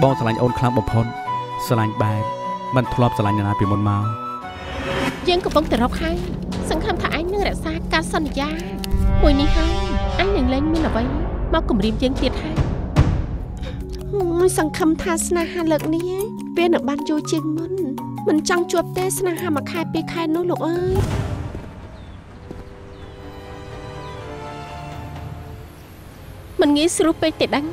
បងស្រឡាញ់អូនខ្លាំងបំផុតស្រឡាញ់បែបមិនធ្លាប់ស្រឡាញ់នរណាពីមុនមកយើងកំពុងតែរកហើយសង្ឃឹមថាអញនឹងរក្សាការសន្យាមួយនេះហើយអញនឹងលែងមានអ្វីមកគំរាមយើងទៀតហើយសង្ឃឹមថាស្នេហាលើកនេះពេលនៅបានយូរជាងមុនមិនចង់ជួបទេស្នេហាមួយខែពីរខែនោះលោកអើយមិនងាយស្រួលពេកទេដឹង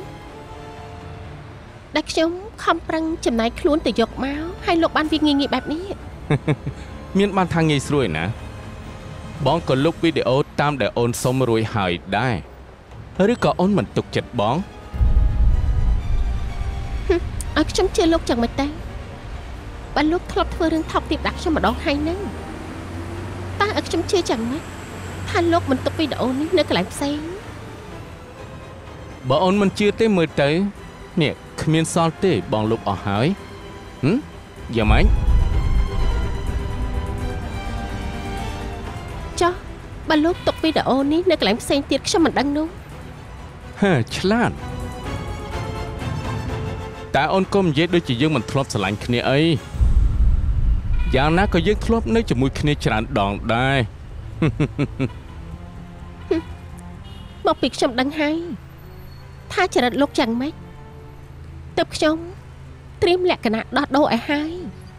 ដែលខ្ញុំខំប្រឹងចំណាយខ្លួនទៅយកមកហើយលោកបានវាងាយងាយបែបនេះមានបានថាងាយស្រួលណាបងក៏លុបវីដេអូតាមដែលអូនសុំរួចហើយដែរឬក៏អូនមិនទុកចិត្តបងឲ្យខ្ញុំជឿលោកចឹងមិនទេបើលោកធ្លាប់ធ្វើរឿងថោកទាបដាក់ខ្ញុំម្ដងហើយហ្នឹងតើឲ្យខ្ញុំជឿចឹងម៉េចថាលោកមិនទុកវីដេអូនេះនៅកន្លែងផ្សេងបើអូនមិនជឿទេមើលទៅនេះគ្មានសល់ទេបងលុបអស់ហើយយ៉ាងម៉េចចុះបើលោកទុកវីដេអូនេះនៅកន្លែងផ្សេងទៀតខ្ញុំមិនដឹងនោះឆ្លាតតែអូនកុំនិយាយដូចជាយើងមិនធ្លាប់ស្រឡាញ់គ្នាអីយ៉ាងណាក៏យើងធ្លាប់នៅជាមួយគ្នាច្រើនដងដែរមកពីខ្ញុំដឹងហើយថាចរិតលោកយ៉ាងម៉េចទើបខ្ញុំត្រៀមលក្ខណៈដោះដូរឲ្យហើយ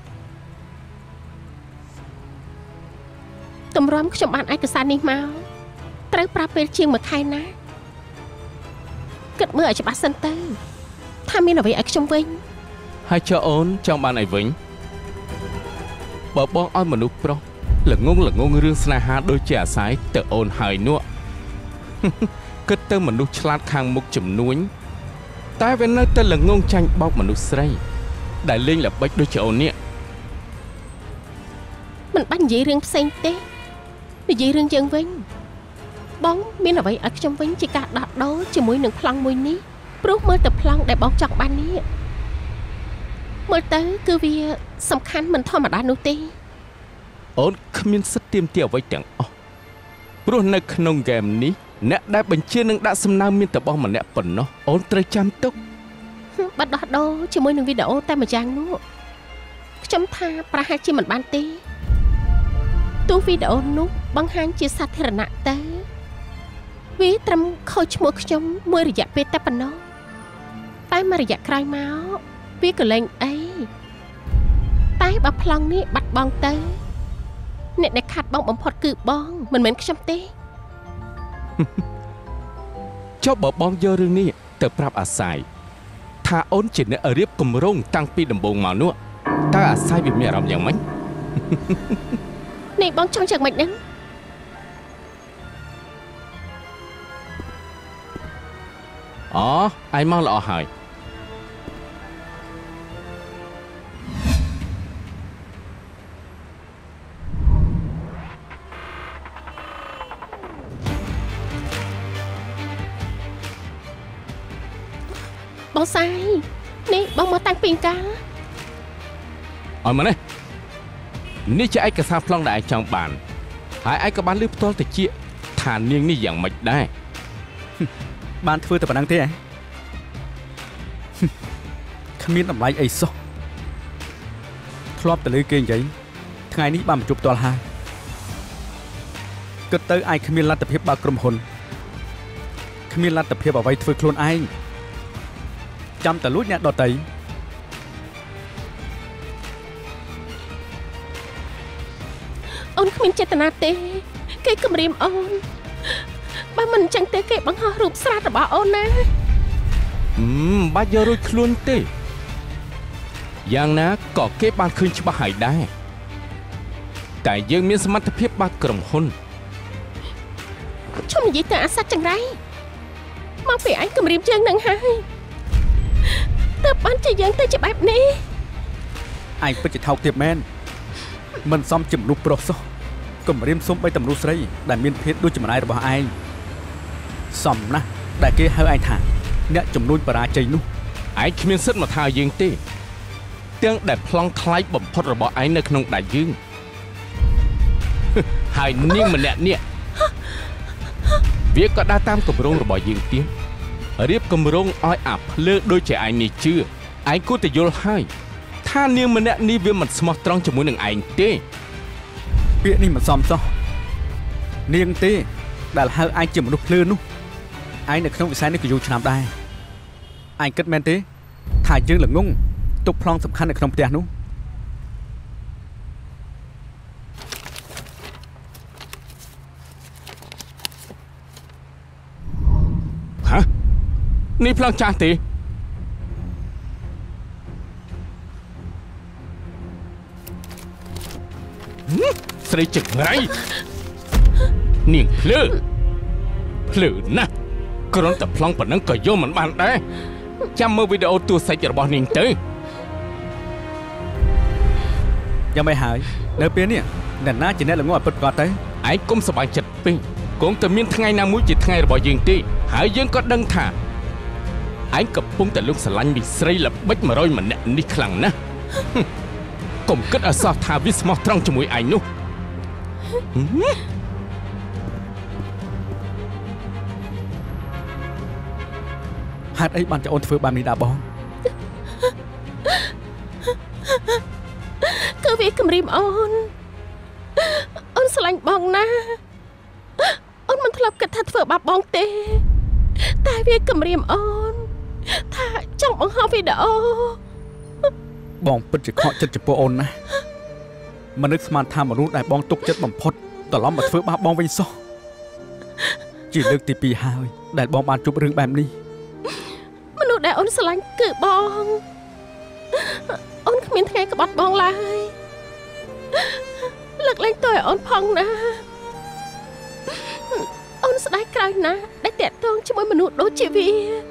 តម្រាំខ្ញុំបានឯកសារនេះមកត្រូវប្រើពេលជាង1ខែណាគិតមើលឲ្យច្បាស់សិនទៅថាមានអ្វីឲ្យខ្ញុំវិញហើយចុះអូនចង់បានអីវិញបើបងឲ្យមនុស្សប្រុសល្ងងរឿងស្នេហាដូចជាអាស្រ័យទៅអូនហើយនោះគិតទៅមនុស្សឆ្លាតខាងមុខជំនួញតែវានៅតែល្ងងចាញ់បោកមនុស្សស្រីដែលលេងល្បិចដូចជាអូននេះមិនបាច់និយាយរឿងផ្សេងទេនិយាយរឿងយើងវិញបងមានអ្វីឲ្យខ្ញុំវិញជាការដោះដូរជាមួយនឹងប្លង់មួយនេះព្រោះមើលទៅប្លង់ដែលបងចង់បាននេះមើលទៅគឺវាសំខាន់មិនធម្មតានោះទេអូនគ្មានសិទ្ធិទាមទារអ្វីទាំងអស់ព្រោះនៅក្នុងហ្គេមនេះអ្នកដែលបញ្ជានឹងដាក់សំណើមានតែបងម្នាក់ប៉ុណ្ណោះអូនត្រូវចាំទុកបាត់ដោះដូរជាមួយនឹងវីដេអូតែម្យ៉ាងនោះខ្ញុំថាប្រហែលជាមិនបានទេទោះវីដេអូនោះបង្ហាញជាសាធារណៈទៅវាត្រឹមខូចឈ្មោះខ្ញុំមួយរយៈពេលតែប៉ុណ្ណោះតែមួយរយៈក្រោយមកវាក៏លែងអីតែបើប្លង់នេះបាត់បង់ទៅអ្នកដែលខាត់បងបំផុតគឺបងមិនមែនខ្ញុំទេចុះបើបងយករឿងនេះទៅប្រាប់អាសាយថាអូនជាអ្នករៀបគម្រោងតាំងពីដំបូងមកនោះតើអាសាយវាមានអារម្មណ៍យ៉ាងម៉េចនេះបងចង់យ៉ាងម៉េចហ្នឹងអូឯងមកល្អហើយបងសាយនេះបងមកតាំងពីកាលឲ្យមកនេះជាឯកសារប្លង់ដែលឯងចង់បានហើយឯងក៏បានលើផ្ទាល់ទៅជាថានាងនេះយ៉ាងម៉េចដែរបានធ្វើតែប៉ុណ្្នឹងទេគ្មានតម្លៃអីសោះធ្លាប់ទៅលើគេនិយាយថ្ងៃនេះបានមកជួបផ្ទាល់ហើយគិតទៅឯងគ្មានលទ្ធភាពបើកក្រុមហ៊ុនគ្មានលទ្ធភាពអ្វីធ្វើខ្លួនឯងចាំតែលួចអ្នកដទៃអូនគ្មានចេតនាទេគេគំរាមអូនបើមិនអញ្ចឹងទេគេបង្ហោះរូបស្រាតរបស់អូនណាបាច់យករួចខ្លួនទេយ៉ាងណាក៏គេបានឃើញច្បាស់ហើយដែរតែយើងមានសមត្ថភាពបើកក្រុមហ៊ុនខ្ញុំនិយាយទៅអាសត្វចង្រៃមកពីអញគំរាមយើងនឹងហើយតើបានជាយើងទៅជាបែបនេះឯងពិតជាថោកទាបមែនមិនសមជាមនុស្សប្រុសសោះគំរាមសុំបីតម្រូវស្រីដែលមានភេទដូចជាម្ដាយរបស់ឯងសមណាស់ដែលគេហៅឯងថាអ្នកជំនួញបរាជ័យនោះឯងគ្មានសិទ្ធិមកថាយើងទេទាំងដែលប្លង់ខ្លាយបំផុតរបស់ឯងនៅក្នុងដៃយើងហើយនាងម្នាក់នេះវាក៏ដើរតាមគម្រោងរបស់យើងទៀតរៀបគម្រោងឲ្យអាភ្លើដូចជាឯងនេះជឿឯងគួរតែយល់ហើយថានាងម្នាក់នេះវាមិនស្មោះត្រង់ជាមួយនឹងឯងទេពាក្យនេះមិនសមសោះនាងទេដែលហៅឯងជាមនុស្សភ្លឺនោះឯងនៅក្នុងវិស័យនេះក៏យូរឆ្នាំដែរឯងគិតមែនទេថាយើងល្ងងទុកប្លង់សំខាន់នៅក្នុងផ្ទះនោះហ៎នេះប្លង់ចាស់ទេស្រីចឹកไรនាងភ្លឺណាស់គ្រាន់តែប្លង់ប៉ុណ្ណឹងក៏យកមិនបានដែរចាំមើលវីដេអូទូរស័ព្ទរបស់នាងទៅយ៉ាងម៉េចហើយនៅពេលនេះអ្នកណាជាអ្នកល្ងងឲ្យពិតប្រាកដទៅឯងកុំសប្បាយចិត្តពេកគង់តែមានថ្ងៃណាមួយជាថ្ងៃរបស់យើងទេហើយយើងក៏ដឹងថាឯងកំពុងតែលុកស្រឡាញ់មីស្រីល្បិច100ម្នាក់នេះខ្លាំងណាស់កុំគិតឲ្យសោះថាវាស្មោះត្រង់ជាមួយឯងនោះហេតុអីបានចាអូនធ្វើបែបនេះដែរបងគឺវាគំរាមអូនស្រឡាញ់បងណាអូនមិនធ្លាប់គិតថាធ្វើបាបបងទេតែវាគំរាមអូនថាចង់បង្ហោះវីដេអូបងពិតជាខកចិត្តចំពោះអូនណាមិននឹកស្មានថាមនុស្សដែលបងទុកចិត្តបំផុតត្រឡប់មកធ្វើបាបបងវិញសោះជាលើកទី2ហើយដែលបងបានជួបរឿងបែបនេះមនុស្សដែលអូនស្រឡាញ់គឺបងអូនគ្មានថ្ងៃក្បត់បងឡើយលើកលែងទោសឲ្យអូនផងណាអូនស្ដាយក្រោយណាស់ដែលតាក់ទងជាមួយមនុស្សដូចជាវា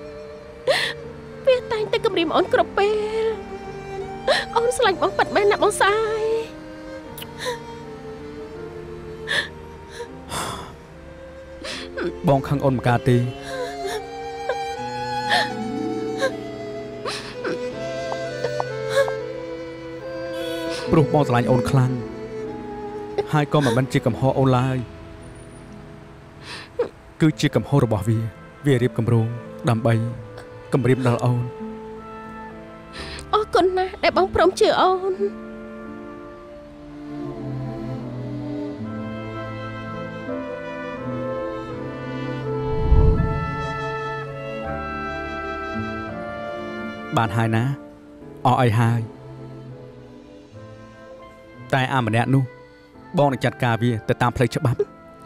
តែងតែគំរាមអូនគ្រប់ពេលអូនស្រឡាញ់បងប៉ិតមែនណាបងសាយបងខឹងអូនមិនកើតទេព្រោះបងស្រឡាញ់អូនខ្លាំងហើយក៏មិនមែនជាកំហុសអូនឡើយគឺជាកំហុសរបស់វារៀបគម្រោងដើម្បីគំរាមដល់អូនអរគុណណាស់ដែលបងព្រមជឿអូនបានហើយណាអស់អីហើយតែអាម្នាក់នោះបងនឹងចាត់ការវាទៅតាមផ្លូវច្បាប់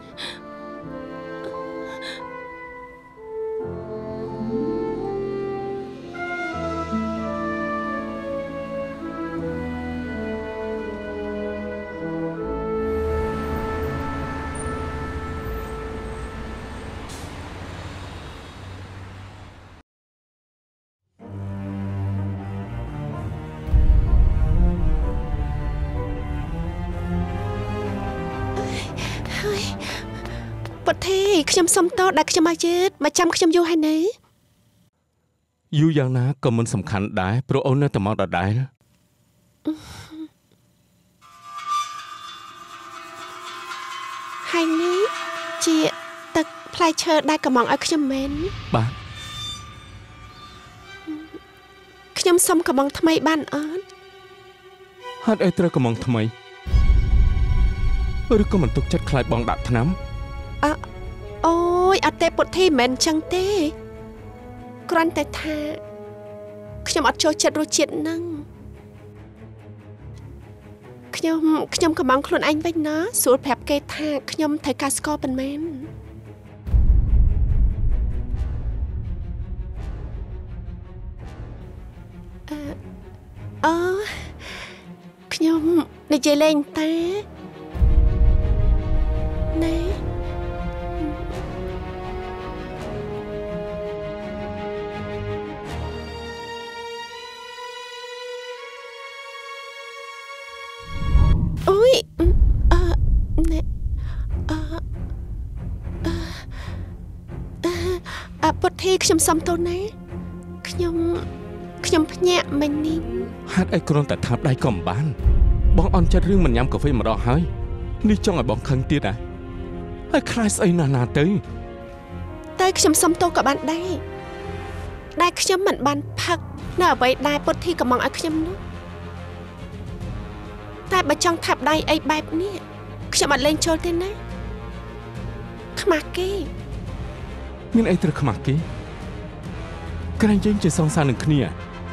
ពុទ្ធេខ្ញុំសុំតដែលខ្ញុំមកជិតមកចាំខ្ញុំយូរហើយនៅយូរយ៉ាងណាក៏មិនសំខាន់ដែរព្រោះអូននៅតែមកដដែលហើយនេះជាទឹកផ្លែឈើដែលកំងឲ្យខ្ញុំមែនបាទខ្ញុំសុំកំងថ្មីបានអត់ហេតុអីត្រូវកំងថ្មីឬក៏មិនទុកចិត្តខ្លាចបងដាក់ថ្នាំអូយអត់ទេពុទ្ធីមិនចឹងទេគ្រាន់តែថាខ្ញុំអត់ចូលចិត្តរសជាតិហ្នឹងខ្ញុំកំងខ្លួនឯងវិញណាស្រួលប្រាប់គេថាខ្ញុំត្រូវការស្ករប៉ុន្មានខ្ញុំនិយាយលេងតែណែអូយណែពុទ្ធីខ្ញុំសុំទោសណាខ្ញុំភ្ញាក់មិញនេះហេតុអីគ្រាន់តែថាបដៃក៏មិនបានបងអន់ចិត្តរឿងមិនញ៉ាំកាហ្វេម្ដងហើយនេះចង់ឲ្យបងខឹងទៀតហើយខ្លាចស្អីណាស់ណាទៅតែខ្ញុំសុំទោសក៏បានដែរដែលខ្ញុំមិនបានផឹកនៅអ្វីដែលពុទ្ធធីកំងឲ្យខ្ញុំនោះតែបើចង់ថាប់ដៃអីបែបនេះខ្ញុំអត់លេងចូលទេណាខ្មាស់គេមានអីត្រូវខ្មាស់គេក្រែងយើងជាសងសារនឹងគ្នា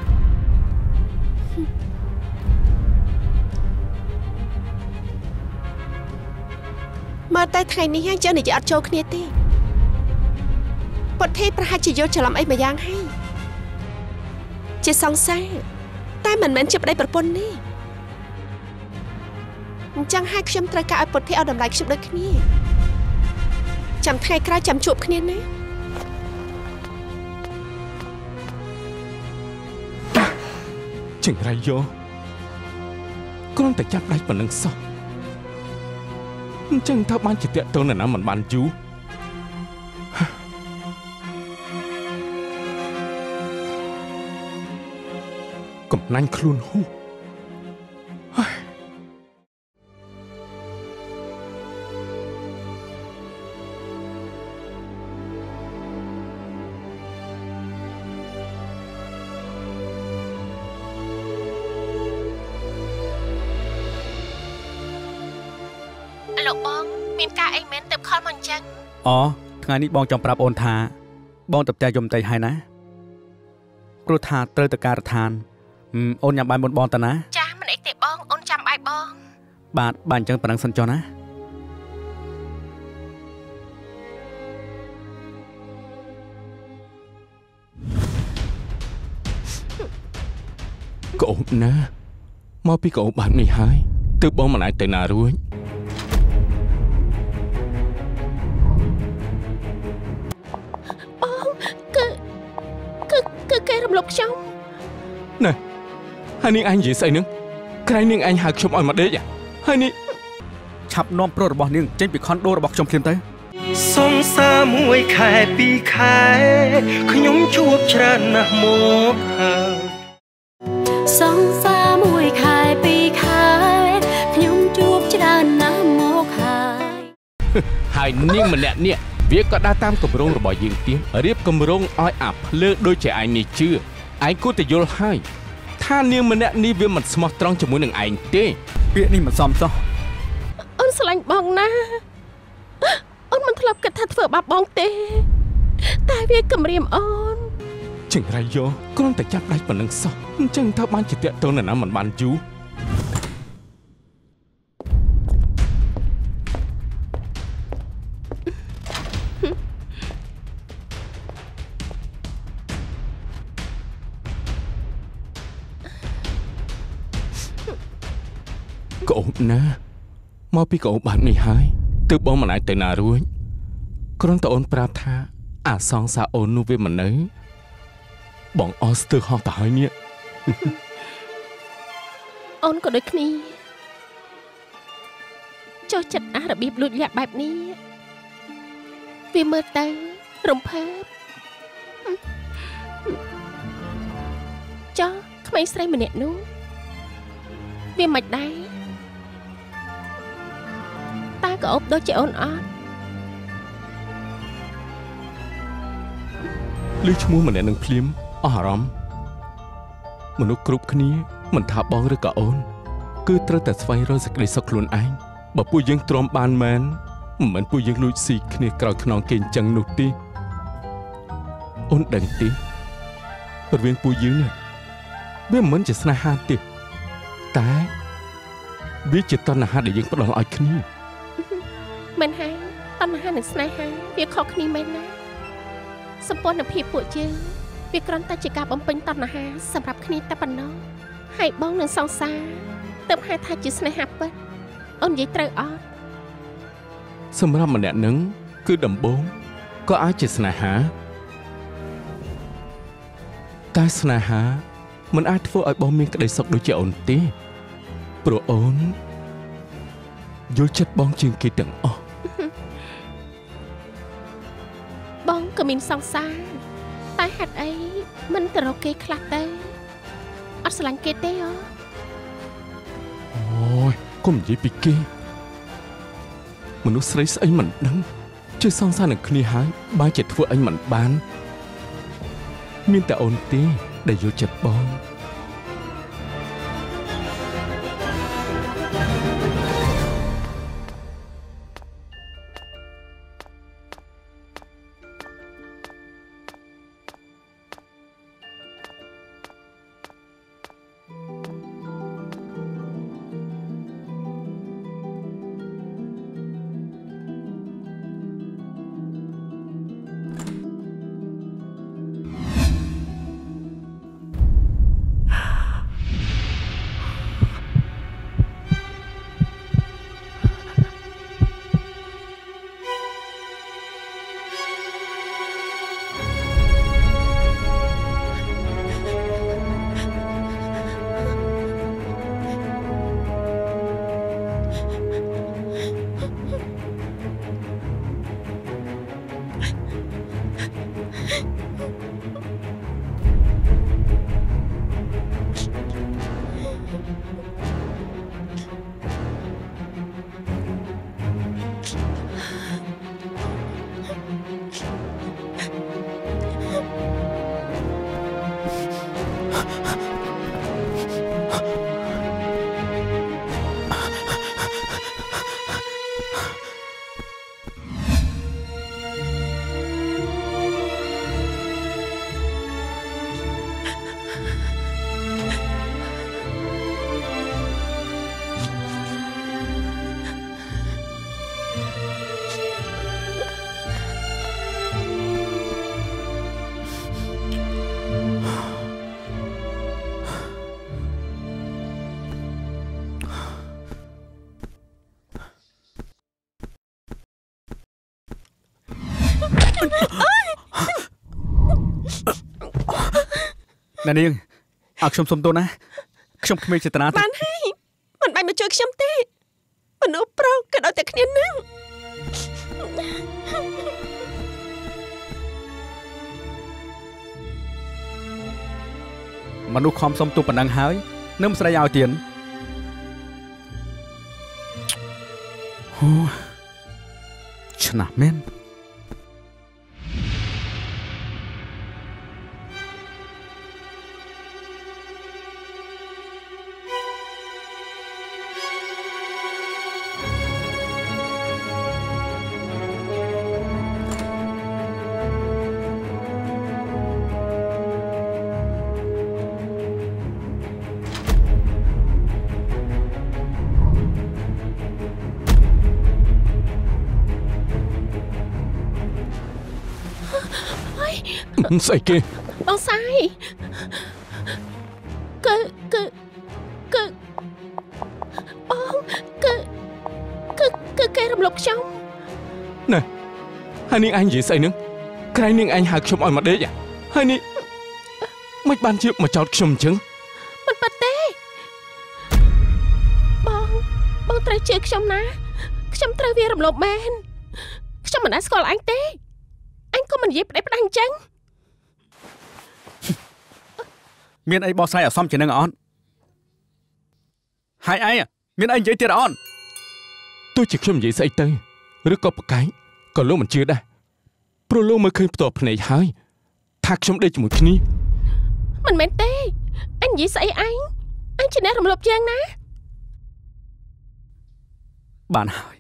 មើលតែថ្ងៃនេះហើយយើងនិយាយអត់ចូលគ្នាទេពុទ្ធធីប្រហែលជាយល់ច្រឡំអីមួយយ៉ាងហើយជាសង្សារតែមិនមែនជាប្តីប្រពន្ធនេះអញ្ចឹងហើយខ្ញុំត្រូវការឲ្យពុទ្ធធីឲ្យតម្លៃខ្ញុំដូចគ្នាចាំថ្ងៃក្រោយចាំជួបគ្នាណាចង្រៃយោគ្រាន់តែចាប់ដៃប៉ុណ្្នឹងសោះអញ្ចឹងតើបានជាតាក់ទងនរណាមិនបានយូរកំណាញ់ខ្លួនហូលោកបងមានការអីមែនទៅខលមកអញ្ចឹងអូថ្ងៃនេះបងចង់ប្រាប់អូនថាបងទៅផ្ទះយមតៃហើយណាព្រោះថាត្រូវទៅការដ្ឋានអូនញ៉ាំបាយមុនបងតាណាចាមិនអីទេបងអូនចាំបាយបងបាទអញ្ចឹងប៉ុណ្ណឹងសិនចុះណាកូនណាមកពីកូនបែបនេះហើយទើបបងមិនអាចទៅណារួចគឺគេរំលោភខ្ញុំណែហើយនាងអញនិយាយស្អីនឹងក្រែងនាងអញហៅខ្ញុំឲ្យមកដេកហើយនេះឆាប់នាំប្រុសរបស់នាងចេញពីខុនដូរបស់ខ្ញុំភ្លាមទៅសង្សារមួយខែពីរខែខ្ញុំជួបច្រើនណាស់មកហើយសង្សារមួយខែពីរខែខ្ញុំជួបច្រើនណាស់មកហើយនាងម្នាក់នេះវាក៏ដើរតាមគម្រោងរបស់យើងទៀតរៀបគម្រោងឲ្យអាភ្លើដូចជាឯងនេះជឿឯងគួរតែយល់ហើយថានាងម្នាក់នេះវាមិនស្មោះត្រង់ជាមួយនឹងឯងទេពាក្យនេះមិនសមសោះអូនស្រឡាញ់បងណាអូនមិនធ្លាប់គិតថាធ្វើបាបបងទេតែវាគំរាមអូនចង្រៃយោគ្រាន់តែចាប់ដៃប៉ុណ្្នឹងសោះអញ្ចឹងតើបានជាតាក់ទងនរណាមិនបានយូរកូនណាមកពីកូនបែបនេះហើយទើបបងមិនអាចទៅណារួចគ្រាន់តែអូនប្រាប់ថាអាសងសាអូននោះវាមិននៅបងអស់ស្ទើរហោះទៅហើយនេះអូនក៏ដូចគ្នាចុះចិត្តអារបៀបលួចលាក់បែបនេះវាមើលទៅរំភើបចុះក្មេងស្រីម្នាក់នោះវាមិនដែរតើក៏អូបដូចជាអូនអត់ឮឈ្មោះម្នាក់នឹងភ្លាមអស់អារម្មណ៍មនុស្សគ្រប់គ្នាមិនថាបងឬក៏អូនគឺត្រូវតែស្វែងរកសេចក្តីសុខខ្លួនឯងបើពួកយើងទ្រាំបានមែនមិនពួកយើងលួចស៊ីគ្នាក្រោយខ្នងគេអញ្ចឹងនោះទេអូនដឹងទេរវាងពួកយើងវាមិនជាស្នេហាទេតែវាជាតណ្ហាដែលយើងផ្ដល់ឲ្យគ្នាមិនហើយតណ្ហានិងស្នេហាវាខុសគ្នាមែនណាសម្ព័ន្ធភាពពួកយើងវាគ្រាន់តែជាការបំពេញតណ្ហាសម្រាប់គ្នាតែប៉ុណ្ណោះហើយបងនឹងសង្សារទើបហៅថាជាស្នេហាពិតអូននិយាយត្រូវអត់សម្រាប់ម្នាក់នឹងគឺដំបូងក៏អាចជាស្នេហាតែស្នេហាមិនអាចធ្វើឲ្យបងមានក្តីសុខដូចជាអូនទេព្រោះអូនយល់ចិត្តបងជាងគេទាំងអស់បងក៏មានសង្សារតែហេតុអីមិនទៅរកគេខ្លះទៅអត់ស្រឡាញ់គេទេអូយកុំនិយាយពីគេមនុស្សស្រីស្អីមិនដឹងជួយសង្សារនឹងគ្នាហើយបើជាធ្វើអញមិនបានមានតែអូនទេដែលយល់ចិត្តបងអ្នកនាងឲ្យខ្ញុំសុំទោសណាខ្ញុំគ្មានចេតនាទេបានហើយមិនបាច់មកជួយខ្ញុំទេមនុស្សប្រុសក៏ដូចតែគ្នានឹងមនុស្សខំសុំទោសប៉ុណ្ណឹងហើយនឹងមិនស្ដីឲ្យទៀតអូឆ្នាស់មែនស្អីគេបងសាយគឺបងគឺគេរំលោភខ្ញុំណែហើយនាងឯងនិយាយស្អីនឹងក្រែងនាងឯងហៅខ្ញុំឲ្យមកដេកហើយនេះមិនបានជាមកចោទខ្ញុំអញ្ចឹងមិនប៉ាត់ទេបងត្រូវជឿខ្ញុំណាខ្ញុំត្រូវវារំលោភមែនខ្ញុំមិនអាចស្គាល់អញទេអញក៏មិននិយាយផ្ដេសផ្ដាស់អញ្ចឹងមានអីបោះស្រាយអសមជានឹងអត់ហើយឯងមានអីនិយាយទៀតអត់ទោះជាខ្ញុំនិយាយស្អីទៅឬក៏ប្រកែកក៏លោកមិនជឿដែរព្រោះលោកមើលឃើញផ្ទាល់ភ្នែកហើយថាខ្ញុំដេកជាមួយគ្នាមិនមែនទេអញនិយាយស្អីអញជាអ្នករំលោភយ៉ាងណាបានហើយ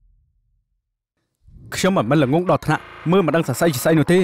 ខ្ញុំមិនល្ងងដល់ថ្នាក់មើលមិនដឹងសរសៃជាស្អីនោះទេ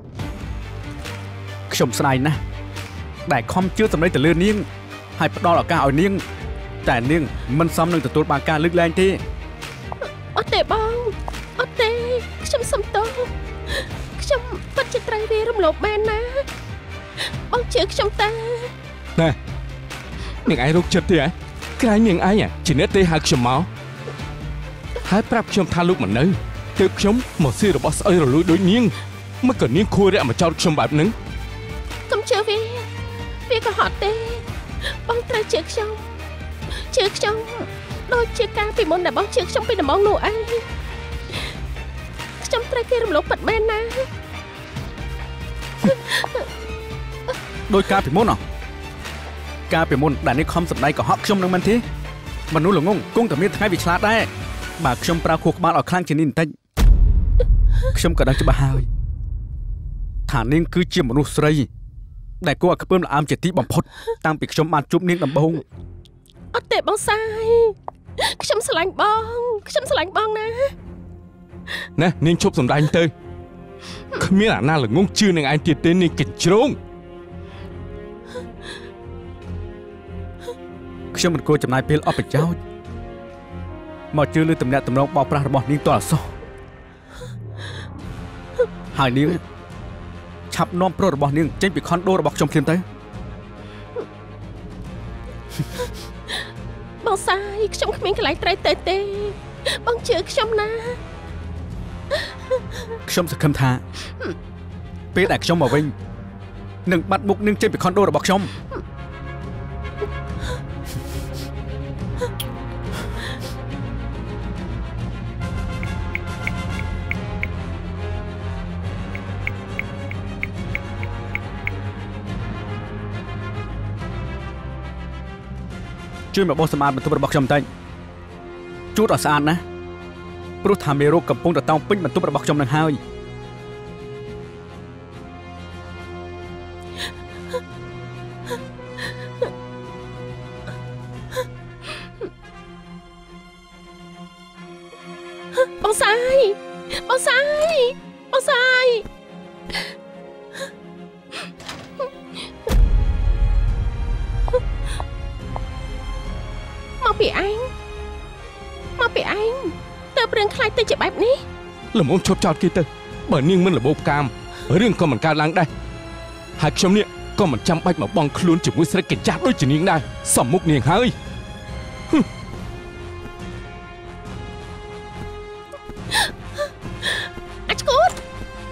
ខ្ញុំស្ដាយណាស់ដែលខំជឿសម្ដីទៅលើនាងហើយផ្ដល់ឱកាសឲ្យនាងតែនាងមិនសមនឹងទទួលបានការលើកលែងទេអត់ទេបងអត់ទេខ្ញុំសុំទោសខ្ញុំពិតជាត្រូវវារំលោភមែនណាបងជឿខ្ញុំតាណែនាងឯងរកចិត្តទេហ៎ក្រែងនាងឯងជាអ្នកទេហៅខ្ញុំមកហើយប្រាប់ខ្ញុំថាលោកមិននៅទើបខ្ញុំមកស៊ីរបស់ស្អុយរលួយដូចនាងមិនក៏នាងខួររាក់មកចោទខ្ញុំបែបហ្នឹងកុំជឿវាក៏ហត់ទេបងត្រូវជឿខ្ញុំដូចជាការពីមុនដែលបងជឿខ្ញុំពីដំបូងនោះឯងខ្ញុំត្រូវគេរំលោភពិតមែនណាដោយការពីមុនការពីមុនដែលនេះខំសម្ដែងក៏ហត់ខ្ញុំនឹងមិនទេមនុស្សល្ងងគង់តែមានថ្ងៃវាឆ្លាតដែរបើខ្ញុំប្រើខួរក្បាលឲ្យខ្លាំងជាងនេះបន្តិចខ្ញុំក៏ដឹងច្បាស់ហើយថានាងគឺជាមនុស្សស្រីដែលគួរឲ្យខ្ពើមល្អើមជាទីបំផុតតាំងពីខ្ញុំបានជួបនាងដំបូងអត់ទេបងសាយខ្ញុំស្រឡាញ់បងណានាងឈប់សម្ដែងទៅគ្មានអាណាល្ងងជឿនឹងឯងទៀតទេនាងកញ្ជ្រោងខ្ញុំមិនគួរចំណាយពេលអស់ប្រយោជន៍មកជឿលើទំនាក់ទំនងបោកប្រាស់របស់នាងតអសោះហើយនាងឆាប់នាំប្រុសរបស់នាងចេញពីខុនដូរបស់ខ្ញុំភ្លាមទៅបងសាយខ្ញុំគ្មានកន្លែងត្រីទេបងជឿខ្ញុំណាខ្ញុំសង្ឃឹមថាពេលដែលខ្ញុំមកវិញនឹងបាត់មុខនាងចេញពីខុនដូរបស់ខ្ញុំជួយមកបោះសម្អាតបន្ទប់របស់ខ្ញុំបន្តិចជូតឲ្យស្អាតណាព្រោះថាមេរោគកំពុងតែតោងពេញបន្ទប់របស់ខ្ញុំនឹងហើយបងសាយមកពីឯងទៅព្រឿងខ្លាចទៅជាបែបនេះល្មមឈប់ចោតគេទៅបើនាងមិនរបូបកាមរឿងក៏មិនកើតឡើងដែរហើយខ្ញុំនេះក៏មិនចាំបាច់មកបងខ្លួនជាមួយស្រីកញ្ចាស់ដូចជានាងដែរសំមុខនាងហើយអាចគូត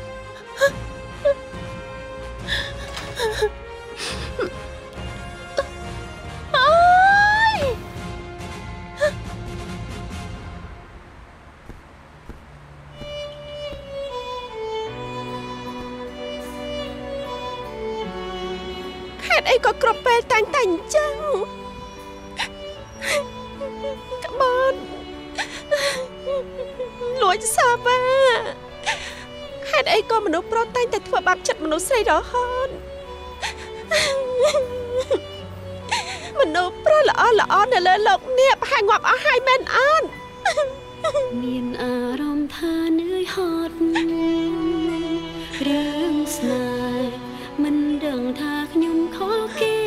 អីក៏គ្រប់ពេលតែងអញ្ចឹងក្បត់លួចសាវ៉ាហេតុអីក៏មនុស្សប្រុសតែងតែធ្វើបាបចិត្តមនុស្សស្រីរហូតមនុស្សប្រុសល្អនៅលើโลกនេះប្រហែលងាប់អស់ហើយមែនអត់មានអារម្មណ៍ថានឿយហត់រឿងស្នេហ៍មិនដឹងថាខ្ញុំខុសគេ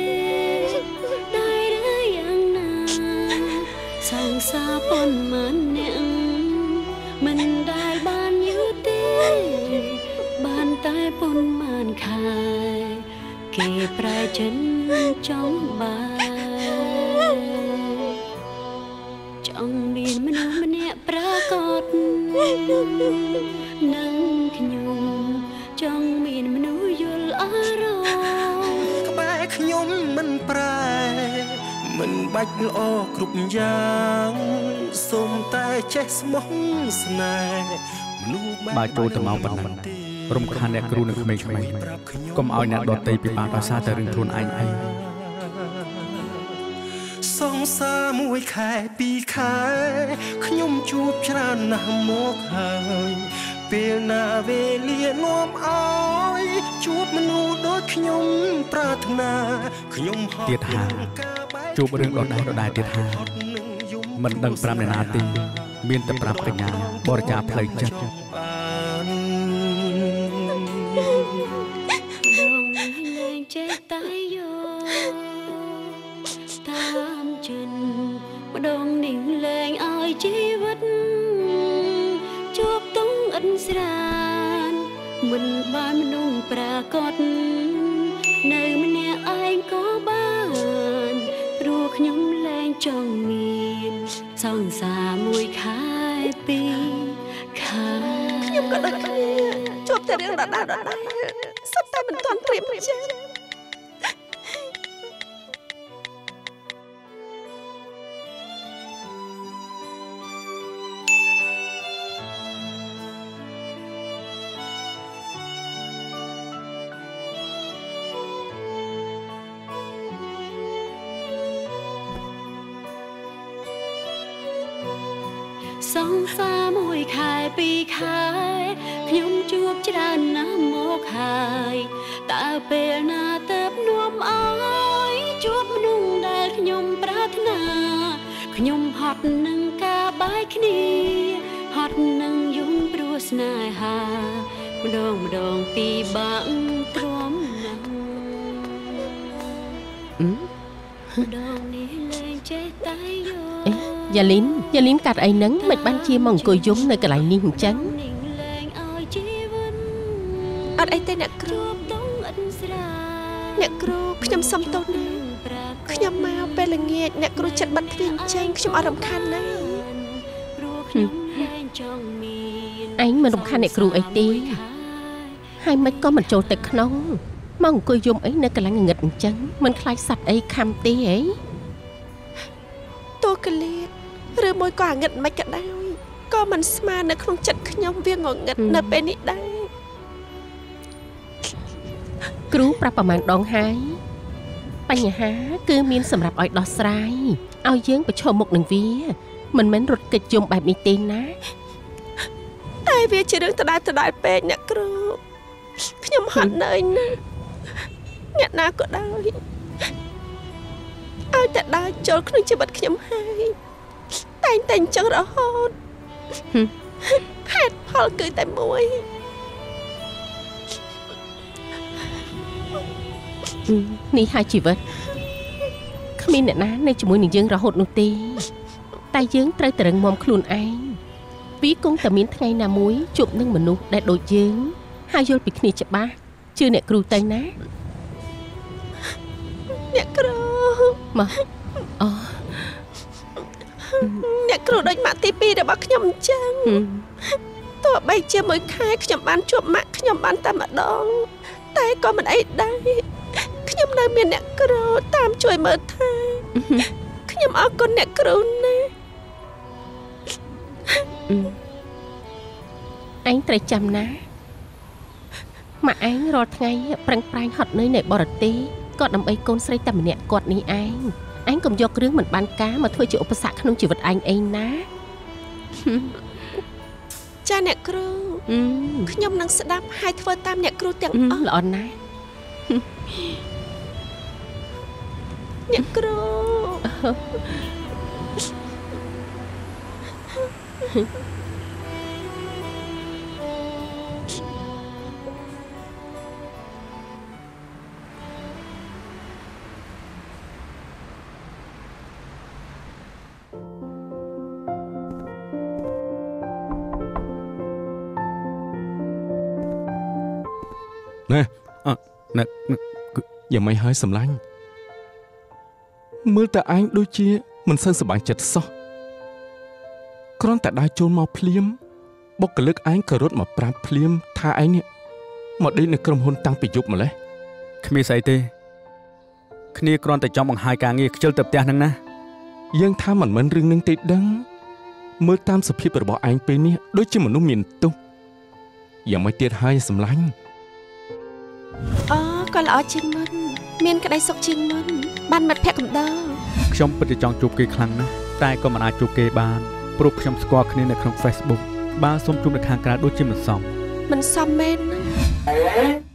ដែរឬយ៉ាងណាសង្សារប៉ុន្មានអ្នកមិនដែលបានយូរទេបានតែប៉ុន្មានខែគេប្រែចិនចង់បានចង់មានមនុស្សម្នាក់ប្រកបនឹងខ្ញុំចង់មានមនុស្សយល់អារម្មណ៍ក្បែរខ្ញុំមិនប្រែមិនបាច់ល្អគ្រប់យ៉ាងសូមតែចេះស្មោះស្នេហ៍មនុស្សបើចូលទៅមកប៉ុណ្ណឹងរំខានអ្នកគ្រូនិងក្មេងៗកុំឲ្យអ្នកដទៃពិបាកដោយសារតែរឿងខ្លួនឯងសង្សារមួយខែពីរខែខ្ញុំជួបច្រើនណាស់មកហើយពេលណាវេលានាំឲ្យជួបមនុស្សដូចខ្ញុំប្រាថ្នាខ្ញុំហត់ទៀតហាជួបរឿងដដែលទៀតហាមិនដឹងប្រាប់អ្នកណាទេមានតែប្រាប់កញ្ញាបរិយាផ្លូវចិត្តចេះតែយកតាមចិនម្ដងនេះលែងឲ្យជីវិតជួបតុងអិនស្រានមិនបានមនុស្សប្រាកដនៅម្នាក់ឯងក៏បានព្រោះខ្ញុំលែងចង់មានសង្សារមួយខែពីរខែខ្ញុំក៏ដូចគ្នាជួបតែរឿងដដែលសុទ្ធតែមិនទាន់ព្រៀបចាសង្សារមួយខែពីរខែខ្ញុំជួបច្រើនណាស់មកហើយតើពេលណាត់នឹងការបាយគ្នាហត់នឹងយំព្រោះស្នេហាម្ដងពីបាក់ទ្រាំណាស់ម្ដងនេះលែងចេះតែយល់យ៉ាលីនកាត់អីហ្នឹងមិនបានជាមកអង្គុយយំនៅកន្លែងនេះអញ្ចឹងអត់អីទេអ្នកគ្រូអ្នកគ្រូខ្ញុំសុំទោសណាខ្ញុំមកពេលល្ងាចអ្នកគ្រូចិត្តបាត់ទ្វារអញ្ចឹងខ្ញុំអត់រំខានណាឯងមិនរំខានអ្នកគ្រូអីទេហើយមិនក៏មិនចូលទៅក្នុងមកអង្គុយយំអីនៅកន្លែងងឹតអញ្ចឹងមិនខ្លាចសត្វអីខំទេហីតួកលៀតឬមួយក៏អាងឹតមិនក៏ដោយក៏មិនស្មើនៅក្នុងចិត្តខ្ញុំវាងងឹតនៅពេលនេះដែរគ្រូប្រាប់ប្រមាណដងហើយបញ្ហាគឺមានសម្រាប់ឲ្យដោះស្រាយឲ្យយើងប្រឈមមុខនឹងវាមិនមែនរត់គេចយំបែបនេះទេណាតែវាជារឿងដដែលពេកអ្នកគ្រូខ្ញុំហត់នឿយណាស់អ្នកណាក៏ដោយឲ្យតែដើរចូលក្នុងជីវិតខ្ញុំហើយតែងតែអញ្ចឹងរហូតហេតុផលគឺតែមួយនេះហើយជីវិតគ្មានអ្នកណានៅជាមួយនឹងយើងរហូតនោះទេតែយើងត្រូវតែរឹងមាំខ្លួនឯងវាគង់តែមានថ្ងៃណាមួយជួបនឹងមនុស្សដែលដូចយើងហើយយល់ពីគ្នាច្បាស់ជឿអ្នកគ្រូទៅណាអ្នកគ្រូមកអូអ្នកគ្រូដូចម៉ាក់ទី2របស់ខ្ញុំអញ្ចឹងទោះបីជាមួយខែខ្ញុំបានជួបម៉ាក់ខ្ញុំបានតែម្ដងតែក៏មិនអីដែរខ្ញុំនៅមានអ្នកគ្រូតាមជួយមើលថែខ្ញុំអរគុណអ្នកគ្រូណាស់ឯងត្រូវចាំណាម៉ាក់ឯងរាល់ថ្ងៃប្រឹងប្រែងហត់នឿយនៅបរទេសក៏ដើម្បីកូនស្រីតែម្នាក់គាត់នេះឯងកុំយករឿងមិនបានការមកធ្វើជាឧបសគ្គក្នុងជីវិតឯងអីណាចាអ្នកគ្រូខ្ញុំនឹងស្ដាប់ហើយធ្វើតាមអ្នកគ្រូទាំងអស់ល្អណាស់អ្នកគ្រូណែយ៉ាងម៉េចហើយសម្លាញ់មើលតែឯងដូចជាមិនសូវសប្បាយចិត្តសោះគ្រាន់តែដើរចូលមកភ្លាមបុគ្គលិកឯងក៏រត់មកប្រាប់ភ្លាមថាឯងនេះមកដេកនៅក្រុមហ៊ុនតាំងពីយប់ម្លេះគ្មានស្អីទេគ្នាគ្រាន់តែចង់បង្ហាញការងារខ្ជិលទៅផ្ទះហ្នឹងណាយើងថាមិនមែនរឿងនឹងទេដឹងមើលតាមសភាពរបស់ឯងពេលនេះដូចជាមនុស្សមានទោសយ៉ាងម៉េចទៀតហើយសម្លាញ់អូក៏ល្អជាងមុនមានក្តីសុខជាងមុនបានមិត្តភក្តិកំដរខ្ញុំពិតជាចង់ជួបគេខ្លាំងណាស់តែក៏មិនអាចជួបគេបានព្រោះខ្ញុំស្គាល់គ្នានៅក្នុង Facebook បើសុំជួបនៅខាងក្រៅដូចជាមិនសមមែនណា